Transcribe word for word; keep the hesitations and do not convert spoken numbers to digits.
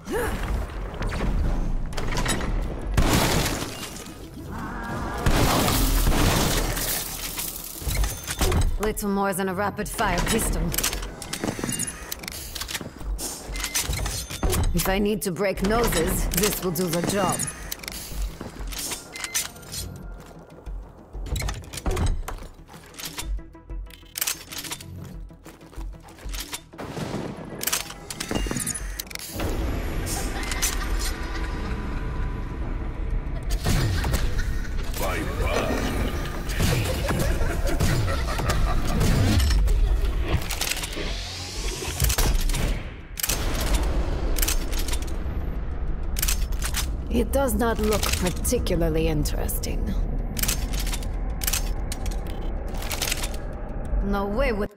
Little more than a rapid-fire pistol. If I need to break noses, this will do the job. It does not look particularly interesting. No way would